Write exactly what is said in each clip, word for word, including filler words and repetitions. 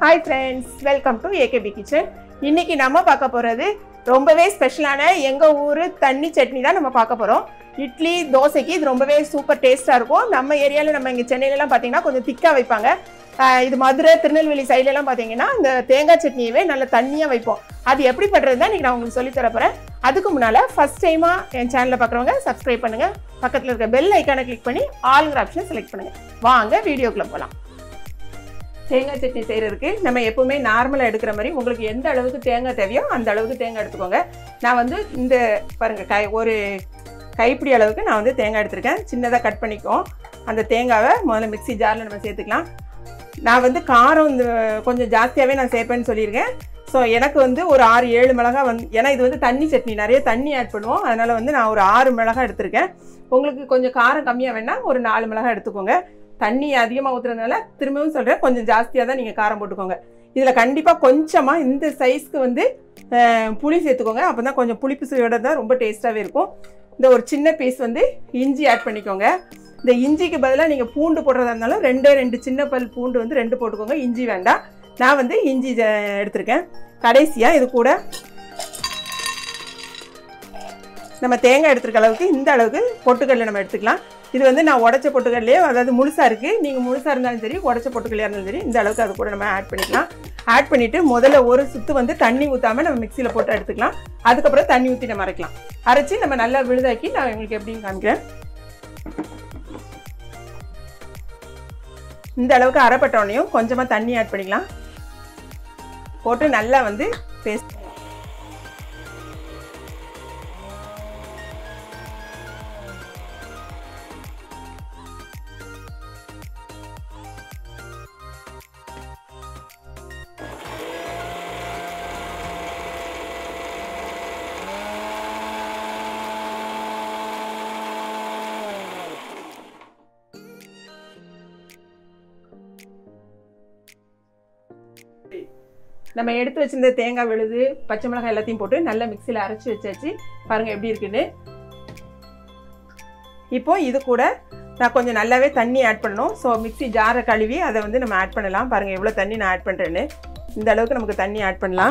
Hi friends, welcome to A K B Kitchen. இன்னைக்கு நம்ம பார்க்க போறது ரொம்பவே ஸ்பெஷலான எங்க ஊரு தண்ணி சட்னி தான் நம்ம பார்க்க போறோம். இட்லி தோசைக்கு இது ரொம்பவே சூப்பர் டேஸ்டா இருக்கும். நம்ம ஏரியால நம்ம இங்க சென்னையில எல்லாம் பாத்தீங்கன்னா கொஞ்சம் திக்கா வைப்பாங்க. இது மதுரை திருநெல்வேலி சைடுல எல்லாம் பாத்தீங்கன்னா இந்த தேங்காய் சட்னியவே நல்ல தண்ணியா வைப்போம். அது எப்படி பண்றதுதான் இன்னைக்கு நான் உங்களுக்கு சொல்லி தர போறேன். அதுக்கு முன்னால ஃபர்ஸ்ட் டைமா என் சேனலை பார்க்குறவங்க சப்ஸ்கிரைப் பண்ணுங்க. பக்கத்துல இருக்க பெல் ஐக்கானை கிளிக் பண்ணி ஆல்ங்கிற ஆப்ஷன் செலக்ட் பண்ணுங்க. வாங்க வீடியோக்குள்ள போலாம். தேங்காய் சட்னி செய்கிறதுக்கு நம்ம எப்போவுமே நார்மலாக எடுக்கிற மாதிரி உங்களுக்கு எந்த அளவுக்கு தேங்காய் தேவையோ அந்த அளவுக்கு தேங்காய் எடுத்துக்கோங்க. நான் வந்து இந்த பாருங்கள் கை ஒரு கைப்பிடி அளவுக்கு நான் வந்து தேங்காய் எடுத்திருக்கேன். சின்னதாக கட் பண்ணிக்குவோம். அந்த தேங்காவை முதல்ல மிக்ஸி ஜாரில் நம்ம சேர்த்துக்கலாம். நான் வந்து காரம் இந்த கொஞ்சம் ஜாஸ்தியாகவே நான் சேர்ப்பேன்னு சொல்லியிருக்கேன். ஸோ எனக்கு வந்து ஒரு ஆறு ஏழு மிளகா வந்து ஏன்னா இது வந்து தண்ணி சட்னி நிறைய தண்ணி ஆட் பண்ணுவோம். அதனால் வந்து நான் ஒரு ஆறு மிளகா எடுத்திருக்கேன். உங்களுக்கு கொஞ்சம் காரம் கம்மியாக வேணால் ஒரு நாலு மிளகா எடுத்துக்கோங்க. தண்ணி அதிகமாக ஊற்றுறதுனால திரும்பவும் சொல்கிறேன் கொஞ்சம் ஜாஸ்தியாக தான் நீங்கள் காரம் போட்டுக்கோங்க. இதில் கண்டிப்பாக கொஞ்சமாக இந்த சைஸ்க்கு வந்து புளி சேர்த்துக்கோங்க. அப்போ தான் கொஞ்சம் புளிப்பு சுவையோட தான் ரொம்ப டேஸ்ட்டாகவே இருக்கும். இந்த ஒரு சின்ன பீஸ் வந்து இஞ்சி ஆட் பண்ணிக்கோங்க. இந்த இஞ்சிக்கு பதிலாக நீங்கள் பூண்டு போடுறதா இருந்தாலும் ரெண்டே ரெண்டு சின்ன பல் பூண்டு வந்து ரெண்டு போட்டுக்கோங்க. இஞ்சி வேண்டாம். நான் வந்து இஞ்சி எடுத்திருக்கேன். கடைசியாக இது கூட நம்ம தேங்காய் எடுத்துருக்க அளவுக்கு இந்த அளவுக்கு பொட்டுக்கடலை நம்ம எடுத்துக்கலாம். இது வந்து நான் உடச்ச பொட்டுக்கடலையே அதாவது முழுசாக இருக்குது. நீங்கள் முழுசாக இருந்தாலும் சரி உடச்ச பொட்டுக்கடலையாக இருந்தாலும் சரி இந்த அளவுக்கு அது கூட நம்ம ஆட் பண்ணிக்கலாம். ஆட் பண்ணிவிட்டு முதல்ல ஒரு சுற்று வந்து தண்ணி ஊற்றாமல் நம்ம மிக்சியில் போட்டு எடுத்துக்கலாம். அதுக்கப்புறம் தண்ணி ஊற்றி நம்ம அரைக்கலாம். அரைச்சி நம்ம நல்லா விழுதாக்கி நான் உங்களுக்கு எப்படின்னு காமிக்கிறேன். இந்த அளவுக்கு அரைப்பட்டோடனையும் கொஞ்சமாக தண்ணி ஆட் பண்ணிக்கலாம். போட்டு நல்லா வந்து பேஸ்ட் நம்ம எடுத்து வச்சிருந்த தேங்காய் விழுது பச்சை மிளகாய் எல்லாத்தையும் போட்டு நல்லா மிக்சியில் அரைச்சி வச்சாச்சு. பாருங்கள் எப்படி இருக்குன்னு. இப்போ இது கூட நான் கொஞ்சம் நல்லாவே தண்ணி ஆட் பண்ணணும். ஸோ மிக்சி ஜாரை கழுவி அதை வந்து நம்ம ஆட் பண்ணலாம். பாருங்கள் எவ்வளோ தண்ணி நான் ஆட் பண்ணுறேன்னு. இந்த அளவுக்கு நமக்கு தண்ணி ஆட் பண்ணலாம்.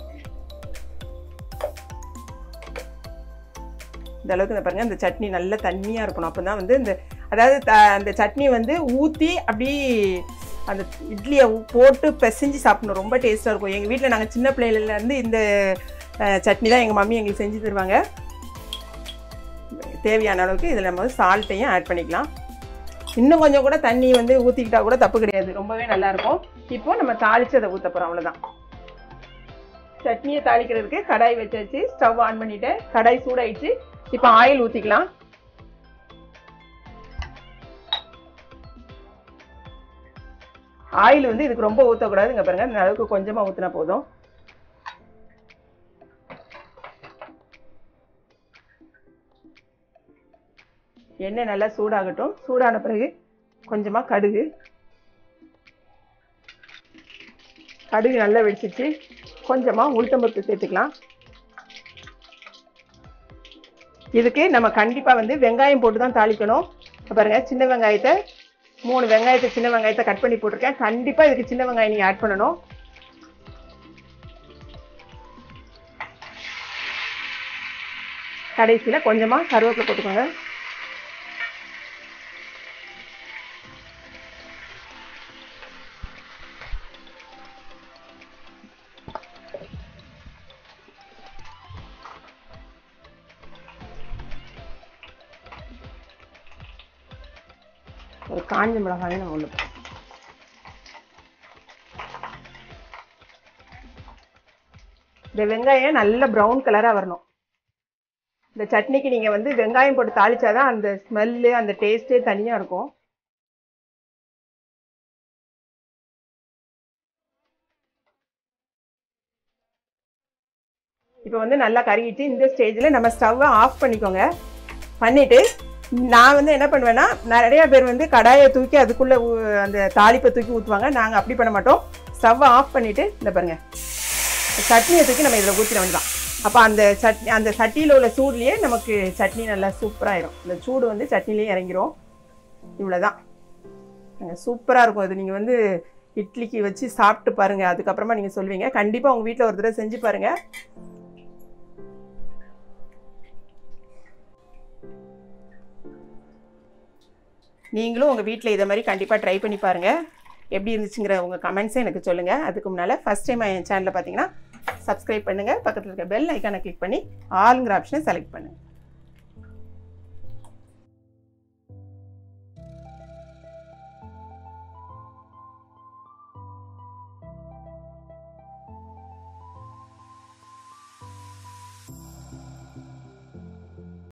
இந்த அளவுக்கு இந்த பாருங்கள் இந்த சட்னி நல்ல தண்ணியாக இருக்கணும். அப்போ தான் வந்து இந்த அதாவது த அந்த சட்னி வந்து ஊற்றி அப்படி அந்த இட்லியை போட்டு பிசைஞ்சு சாப்பிடணும். ரொம்ப டேஸ்ட்டாக இருக்கும். எங்கள் வீட்டில் நாங்கள் சின்ன பிள்ளையிலேருந்து இந்த சட்னி தான் எங்கள் மம்மி எங்களுக்கு செஞ்சு தருவாங்க. தேவையான அளவுக்கு இதில் நம்ம சால்ட்டையும் ஆட் பண்ணிக்கலாம். இன்னும் கொஞ்சம் கூட தண்ணி வந்து ஊற்றிக்கிட்டால் கூட தப்பு கிடையாது. ரொம்பவே நல்லாயிருக்கும். இப்போது நம்ம தாளித்து அதை ஊற்ற போகிறோம். அவ்வளோதான். சட்னியை தாளிக்கிறதுக்கு கடாய் வச்சாச்சு. ஸ்டவ் ஆன் பண்ணிவிட்டேன். கடாய் சூடாயிடுச்சு. இப்போ ஆயில் ஊற்றிக்கலாம். ஆயில் வந்து இதுக்கு ரொம்ப ஊற்றக்கூடாது. இங்கே பாருங்கள் இந்த அளவுக்கு கொஞ்சமாக ஊற்றினா போதும். எண்ணெய் நல்லா சூடாகட்டும். சூடான பிறகு கொஞ்சமாக கடுகு கடுகு நல்லா வெடிச்சிச்சு. கொஞ்சமாக உளுத்தம்பருப்பு சேர்த்துக்கலாம். இதுக்கு நம்ம கண்டிப்பாக வந்து வெங்காயம் போட்டு தான் தாளிக்கணும். பாருங்கள் சின்ன வெங்காயத்தை மூணு வெங்காயத்தை சின்ன வெங்காயத்தை கட் பண்ணி போட்டிருக்கேன். கண்டிப்பாக இதுக்கு சின்ன வெங்காயம் நீங்கள் ஆட் பண்ணணும். கடைசியில் கொஞ்சமாக கருவேப்பிலை போட்டுக்கோங்க. ஒரு காஞ்ச மிளகாயும் நம்ம ஒன்று இந்த வெங்காயம் நல்ல ப்ரௌன் கலராக வரணும். இந்த சட்னிக்கு நீங்கள் வந்து வெங்காயம் போட்டு தாளிச்சாதான் அந்த ஸ்மெல்லு அந்த டேஸ்ட்டே தனியாக இருக்கும். இப்போ வந்து நல்லா கருகிட்டு இந்த ஸ்டேஜில் நம்ம ஸ்டவ்வை ஆஃப் பண்ணிக்கோங்க. பண்ணிவிட்டு நான் வந்து என்ன பண்ணுவேன்னா நிறையா பேர் வந்து கடாயை தூக்கி அதுக்குள்ளே அந்த தாளிப்பை தூக்கி ஊற்றுவாங்க. நாங்கள் அப்படி பண்ண மாட்டோம். ஸ்டவ்வை ஆஃப் பண்ணிவிட்டு இந்த பாருங்கள் சட்னியை தூக்கி நம்ம இதில் ஊற்றிட வேண்டியதான். அப்போ அந்த சட்னி அந்த சட்டியில் உள்ள சூடுலேயே நமக்கு சட்னி நல்லா சூப்பராகிடும். இந்த சூடு வந்து சட்னிலேயே இறங்கிரும். இவ்வளோதான். சூப்பராக இருக்கும். இது நீங்கள் வந்து இட்லிக்கு வச்சு சாப்பிட்டு பாருங்கள். அதுக்கப்புறமா நீங்கள் சொல்வீங்க. கண்டிப்பாக உங்கள் வீட்டில் ஒரு தடவை செஞ்சு பாருங்கள். நீங்களும் உங்கள் வீட்டில் இதை மாதிரி கண்டிப்பாக ட்ரை பண்ணி பாருங்கள். எப்படி இருந்துச்சுங்கிற உங்கள் கமெண்ட்ஸை எனக்கு சொல்லுங்கள். அதுக்கு முன்னால் ஃபஸ்ட் டைம் என் சேனலில் பார்த்தீங்கன்னா சப்ஸ்கிரைப் பண்ணுங்கள். பக்கத்தில் இருக்க பெல் ஐக்கானை கிளிக் பண்ணி ஆளுங்கிற ஆப்ஷனை செலக்ட் பண்ணுங்கள்.